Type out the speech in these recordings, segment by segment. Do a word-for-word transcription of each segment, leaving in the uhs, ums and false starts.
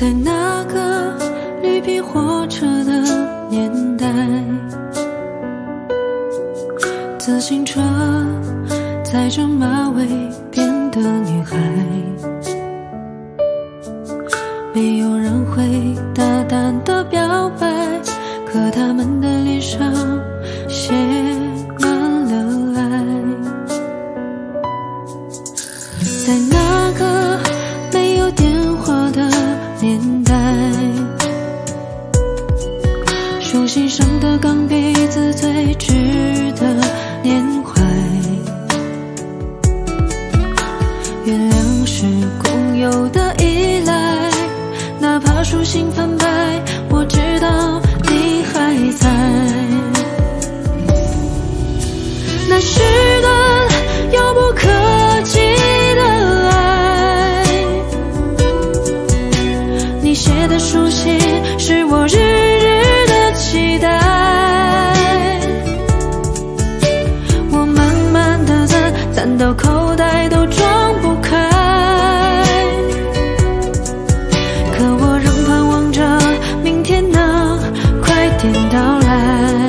在那个绿皮火车的年代，自行车载着马尾辫的女孩，没有人会大胆的表白，可他们的脸上写满了爱。在那个没有电话的年代，书信上的钢笔字最值得缅怀，原谅是共有的依赖，哪怕书信翻白，我知道你还在。那是段遥不可及的爱，你写的书信是我日日的期待，我满满的赞赞到口袋都装不开，可我仍盼望着明天能快点到来。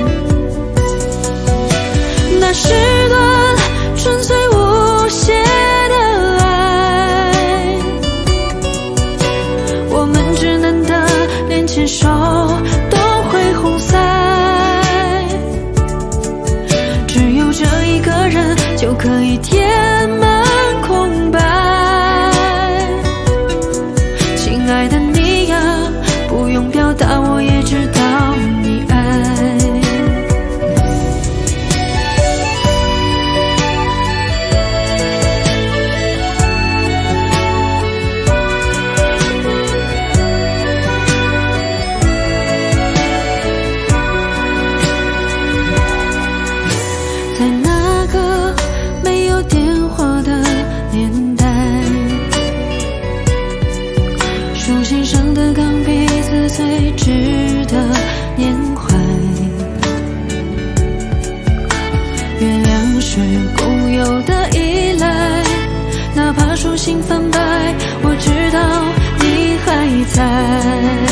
那是段纯粹无邪的爱，我们稚嫩的连牵手都会红腮，只有这一个人就可以填满空白。亲爱的你呀，不用表达我也知道你爱。在那个没有电话的年代，书信上的钢笔字最值得缅怀，原谅是共有的依赖，哪怕书信翻白，我知道你还在。